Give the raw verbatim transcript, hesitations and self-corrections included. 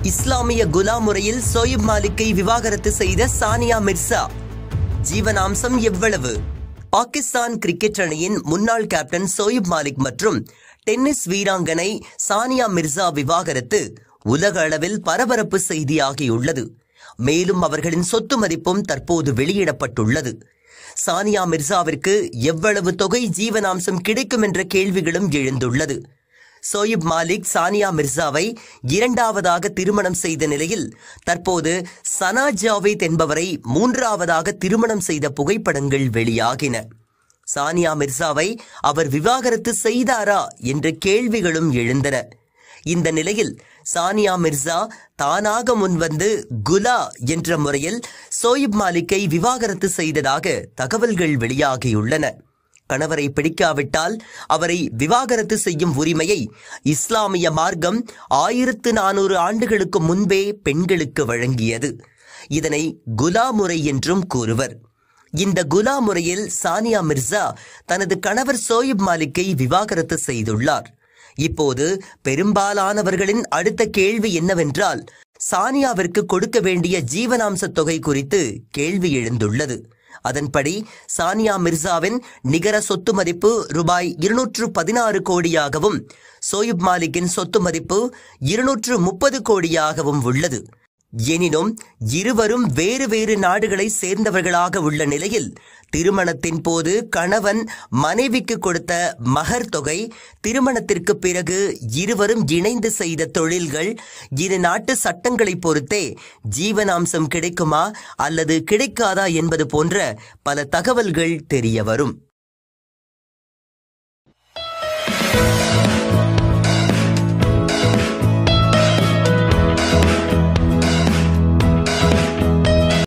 இஸ்லாமிய குலாம் முறையில் சோயிப் மாலிக்கை விவாகரத்து செய்த சானியா மிர்சா. ஜீவனாம்சம் எவ்வளவு? பாகிஸ்தான் கிரிக்கெட் அணியின் முன்னாள் கேப்டன் சோயிப் மாலிக் மற்றும் டென்னிஸ் வீராங்கனை சானியா மிர்சா விவாகரத்து உலக அளவில் பரபரப்பு செய்தியாகியுள்ளது. மேலும் அவர்களின் சொத்து மதிப்பும் தற்போது வெளியிடப்பட்டுள்ளது. சானியா மிர்சாவிற்கு எவ்வளவு தொகை ஜீவனாம்சம் கிடைக்கும் என்ற கேள்விகளும் எழுந்துள்ளது. சோயிப் மாலிக் சானியா மிர்சாவை இரண்டாவதாக திருமணம் செய்த நிலையில் தற்போது சனா ஜாவேத் என்பவரை மூன்றாவதாக திருமணம் செய்த புகைப்படங்கள் வெளியாகின. சானியா மிர்சாவை அவர் விவாகரத்து செய்தாரா என்ற கேள்விகளும் எழுந்தன. இந்த நிலையில் சானியா மிர்சா தானாக முன்வந்து குலா என்ற முறையில் சோயிப் மாலிக்கை விவாகரத்து செய்ததாக தகவல்கள் வெளியாகியுள்ளன. கணவரை பிடிக்காவிட்டால் அவரை விவாகரத்து செய்யும் உரிமையை இஸ்லாமிய மார்க்கம் ஆயிரத்து நானூறு ஆண்டுகளுக்கு முன்பே பெண்களுக்கு வழங்கியது. இதனை குலா முறை என்றும் கூறுவர். இந்த குலா முறையில் சானியா மிர்சா தனது கணவர் சோயிப் மாலிக்கை விவாகரத்து செய்துள்ளார். இப்போது பெரும்பாலானவர்களின் அடுத்த கேள்வி என்னவென்றால், சானியாவிற்கு கொடுக்க வேண்டிய ஜீவனாம்ச தொகை குறித்து கேள்வி எழுந்துள்ளது. அதன்படி சானியா மிர்சாவின் நிகர சொத்து மதிப்பு ரூபாய் இருநூற்று பதினாறு கோடியாகவும் சோயிப் மாலிக்கின் சொத்து மதிப்பு இருநூற்று முப்பது கோடியாகவும் உள்ளது. எனினும் இருவரும் வேறு வேறு நாடுகளை சேர்ந்தவர்களாக உள்ள நிலையில் திருமணத்தின் போது கணவன் மனைவிக்கு கொடுத்த மகர் தொகை, திருமணத்திற்கு பிறகு இருவரும் இணைந்து செய்த தொழில்கள், இரு நாட்டு சட்டங்களை பொறுத்தே ஜீவனாம்சம் கிடைக்குமா அல்லது கிடைக்காதா என்பது போன்ற பல தகவல்கள் தெரிய வரும்.